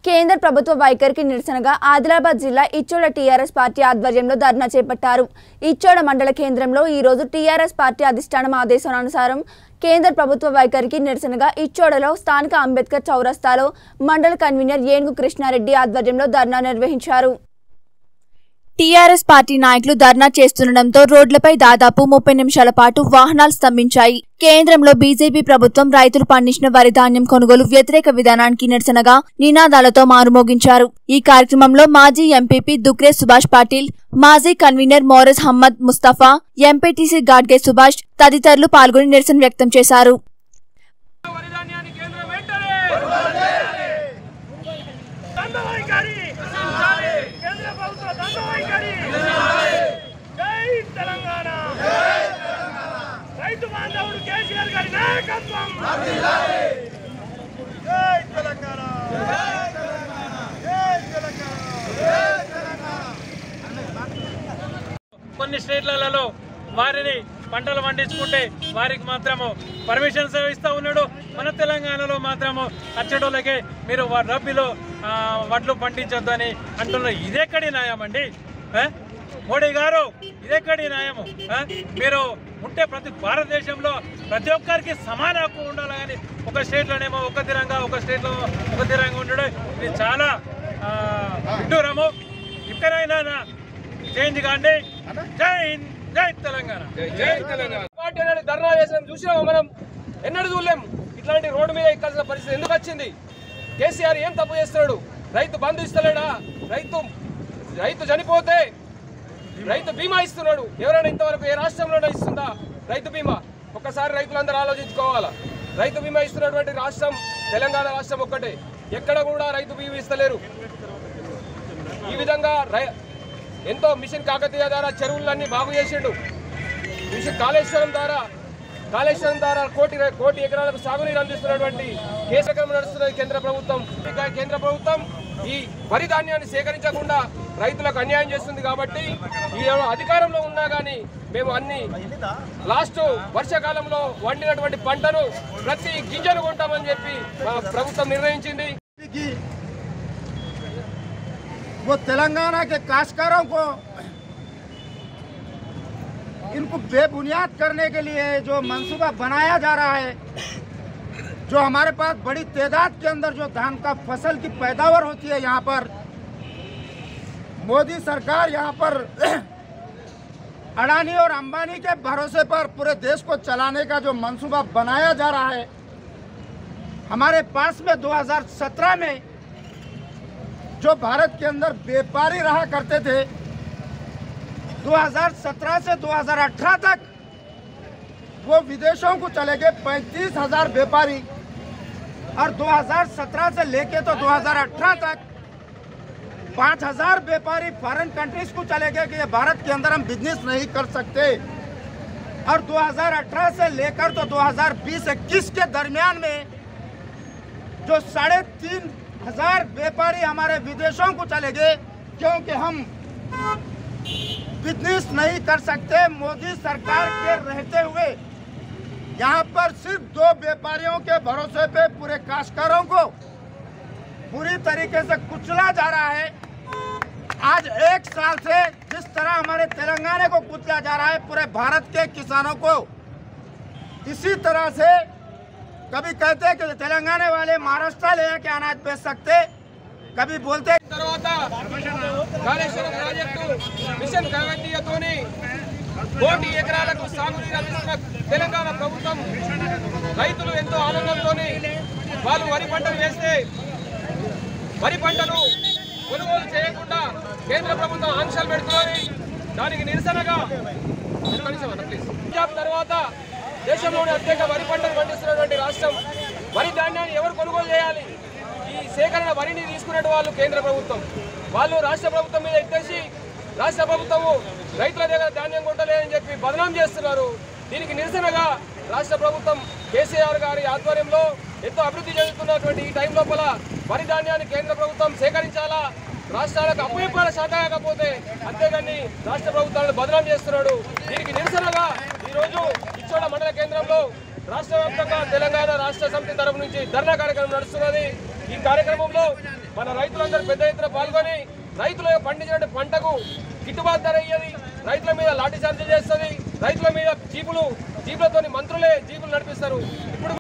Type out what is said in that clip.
కేంద్ర ప్రభుత్వ వైఖరికి నిరసనగా ఆదిలాబాద్ జిల్లా ఇచ్చోడ టీఆర్ఎస్ పార్టీ ఆధ్వర్యంలో ధర్నా చేపట్టారు. ఇచ్చోడ మండల కేంద్రంలో ఈ రోజు టీఆర్ఎస్ పార్టీ అధిష్టానం ఆదేశానుసారం కేంద్ర ప్రభుత్వ వైఖరికి నిరసనగా ఇచ్చోడలో స్థానిక అంబేద్కర్ చౌరస్తాలో మండల కన్వీనర్ ఏనుగు కృష్ణారెడ్డి ఆధ్వర్యంలో ధర్నా నిర్వహించారు. టీఆర్ఎస్ పార్టీ నాయకులు ధర్నా చేస్తుండటంతో రోడ్లపై దాదాపు 30 నిమిషాల పాటు వాహనాలు స్తంభించాయి. కేంద్రంలో బీజేపీ ప్రభుత్వం రైతులు పండించిన వరి ధాన్యం కొనుగోలు వ్యతిరేక విధానానికి నిరసనగా నినాదాలతో మారుమోగించారు. ఈ కార్యక్రమంలో మాజీ ఎంపీపీ దుక్రే సుభాష్ పాటిల్, మాజీ కన్వీనర్ మోరెస్ హమ్మద్ ముస్తఫా, ఎంపీటీసీ గాడ్గే సుభాష్ తదితరులు పాల్గొని నిరసన వ్యక్తం చేశారు. కొన్ని స్టేట్లలో వారిని పంటలు పండించుకుంటే వారికి మాత్రము పర్మిషన్స్ ఇస్తూ ఉన్నాడు. మన తెలంగాణలో మాత్రము అచ్చడోళ్ళకే మీరు రబ్బీలో వడ్లు పండించొద్దు అని అంటున్నారు. ఇదెక్కడి న్యాయం అండి? మోడీ గారు ఇదెక్కడి న్యాయము? మీరు ఉంటే ప్రతి భారతదేశంలో ప్రతి ఒక్కరికి సమాన హక్కు ఉండాలి, కానీ ఒక స్టేట్లోనేమో ఒక తీరంగా, ఒక స్టేట్లో ఒక తీరంగా ఉండడం ఇది చాలా విడ్డూరము. ఇక్కడైనా చేంజ్ కాండి. జై హింద్, జై తెలంగాణ. జై తెలంగాణ. పార్టీ అనేది ధర్నా చేసిన చూసినాము మనం, ఎన్నడూ చూడలేం. ఇట్లాంటి రోడ్డు మీద ఎక్కాల్సిన పరిస్థితి ఎందుకు వచ్చింది? కేసీఆర్ ఏం తప్పు చేస్తున్నాడు? రైతు బంధు ఇస్తలేడా? రైతు చనిపోతే రైతు బీమా ఇస్తున్నాడు. ఎవరైనా ఇంతవరకు ఏ రాష్ట్రంలోనే ఇస్తుందా రైతు బీమా? ఒక్కసారి రైతులందరూ ఆలోచించుకోవాలా. రైతు బీమా ఇస్తున్నటువంటి రాష్ట్రం తెలంగాణ రాష్ట్రం ఒక్కటే. ఎక్కడ కూడా రైతు బీమా ఇస్తలేరు. ఈ విధంగా ఎంతో మిషన్ కాకతీయ ద్వారా చెరువులన్నీ బాగు చేసిండు. మిషన్ కాళేశ్వరం ద్వారా కోటి ఎకరాలకు సాగునీరు అందిస్తున్నటువంటి కేంద్రం నడుస్తున్నది కేంద్ర ప్రభుత్వం. కేంద్ర ప్రభుత్వం ఈ వరి ధాన్యాన్ని సేకరించకుండా రైతులకు అన్యాయం చేస్తుంది. కాబట్టి ఈ అధికారంలో ఉన్నా కానీ మేము అన్ని లాస్ట్ వర్షాకాలంలో వండినటువంటి పంటను ప్రతి గింజను కొంటామని చెప్పి ప్రభుత్వం నిర్ణయించింది. वो तेलंगाना के काश्तकारों को इनको बेबुनियाद करने के लिए जो मंसूबा बनाया जा रहा है, जो हमारे पास बड़ी तादाद के अंदर जो धान का फसल की पैदावार होती है, यहाँ पर मोदी सरकार यहाँ पर अडानी और अंबानी के भरोसे पर पूरे देश को चलाने का जो मंसूबा बनाया जा रहा है, हमारे पास में 2017 में जो भारत के अंदर व्यापारी रहा करते थे, 2017 से 2018 तक वो विदेशों को चले गए 35,000 व्यापारी, और 2017 से लेके तो 2018 तक 5,000 व्यापारी फॉरेन कंट्रीज को चले गए कि ये भारत के अंदर हम बिजनेस नहीं कर सकते। और 2018 से लेकर तो 2020-21 के दरमियान में जो 3,500 व्यापारी हमारे विदेशों को चले गए, क्योंकि हम बिजनेस नहीं कर सकते। मोदी सरकार के रहते हुए यहाँ पर सिर्फ 2 व्यापारियों के भरोसे पे पूरे काश्तकारों को पूरी तरीके से कुचला जा रहा है। आज 1 साल से जिस तरह हमारे तेलंगाना को कुचला जा रहा है, पूरे भारत के किसानों को इसी तरह से कभी कहते हैं कि तेलंगाना वाले महाराष्ट्र ले के अनाज बेच सकते, कभी बोलते కాళేశ్వరం ప్రాజెక్టు మిషన్ కాకతీయతోని కోటి ఎకరాలకు సాగునీరు అందిస్తున్న తెలంగాణ ప్రభుత్వం రైతులు ఎంతో ఆనందంతో వాళ్ళు వరి పంటలు వేస్తే వరి పంటను కొనుగోలు చేయకుండా కేంద్ర ప్రభుత్వం ఆంక్షలు పెడుతున్నది. దానికి నిరసనగా పంజాబ్ తర్వాత దేశంలోని అత్యధిక వరి పంటలు పండిస్తున్నటువంటి రాష్ట్రం. వరి ధాన్యాన్ని ఎవరు కొనుగోలు చేయాలి? ఈ సేకరణ వరిని తీసుకునే వాళ్ళు కేంద్ర ప్రభుత్వం. వాళ్ళు రాష్ట్ర ప్రభుత్వం మీద ఎత్తేసి రాష్ట్ర ప్రభుత్వము రైతుల దగ్గర ధాన్యం కొంటలేదని చెప్పి బదనాం చేస్తున్నారు. దీనికి నిరసనగా రాష్ట్ర ప్రభుత్వం కేసీఆర్ గారి ఆధ్వర్యంలో ఎంతో అభివృద్ధి చెందుతున్నటువంటి ఈ టైం లోపల వరి ధాన్యాన్ని కేంద్ర ప్రభుత్వం సేకరించాలా, రాష్ట్రాలకు అప్పగింపాల శాత కాకపోతే అంతేగాని రాష్ట్ర ప్రభుత్వాలను బదనాం చేస్తున్నాడు. దీనికి నిరసనగా ఈరోజు ఇచ్చోడ మండల కేంద్రంలో రాష్ట్ర వ్యాప్తంగా తెలంగాణ రాష్ట్ర సమితి తరఫు నుంచి ధర్నా కార్యక్రమం నడుస్తున్నది. ఈ కార్యక్రమంలో మన రైతులందరూ పెద్ద ఎత్తున పాల్గొని రైతులు పండించిన పంటకు గిట్టుబాటు ధర అయ్యేది, రైతుల మీద లాఠీ చార్జీ చేస్తుంది, రైతుల మీద జీపులతోని మంత్రులే జీపులు నడిపిస్తారు. ఇప్పుడు